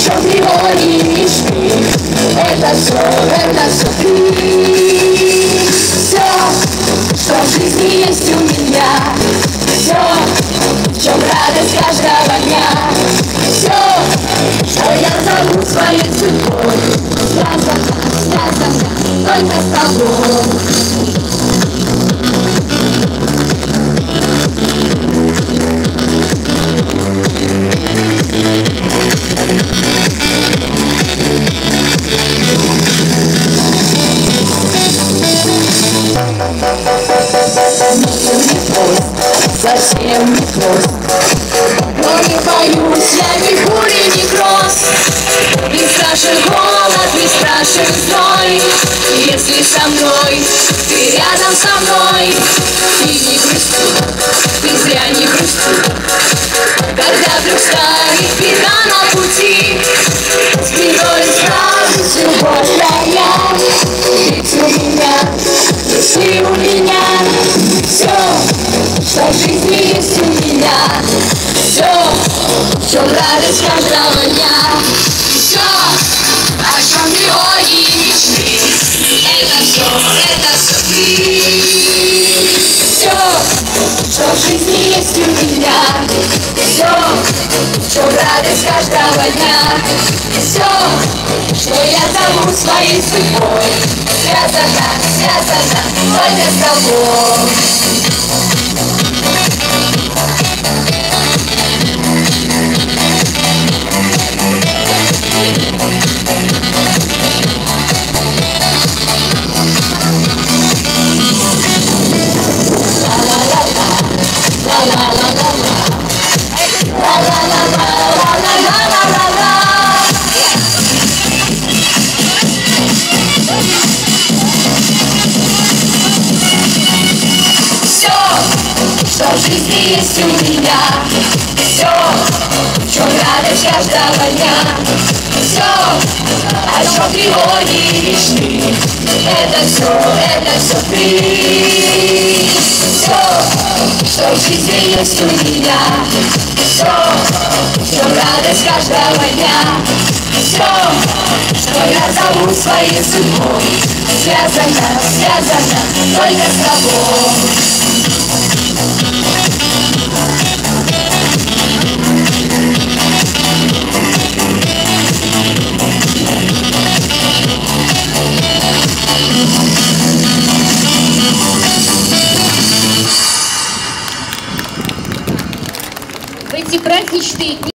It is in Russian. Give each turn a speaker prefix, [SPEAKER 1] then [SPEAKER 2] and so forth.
[SPEAKER 1] чем тревоги мечты. Это все ты. Все, что в жизни есть у меня, все, в чем радость каждого дня, все, что я зову своей судьбой, связано только с тобой. Совсем не прост, но не боюсь я ни бури, ни гроз. Не страшен голод, не страшен зной, если со мной, ты рядом со мной. И не грусти, ты зря не грусти, когда вдруг станет беда на пути. С бедой справлюсь, любовь твоя, ведь у меня, если у меня все, что в жизни есть у меня, все, в чем радость каждого дня, все, о чем тревоги и мечты. Это все ты. Все, что в жизни есть у меня, все, в чем радость каждого дня, все, что я зову своей судьбой, связано только с тобой. Что в жизни есть у меня, все, в чем радость каждого дня, все, о чем тревоги и мечты. Это все ты. Все, что в жизни есть у меня, все, в чем радость каждого дня, все, что я зову своей судьбой, связано только с тобой.
[SPEAKER 2] В эти праздничные дни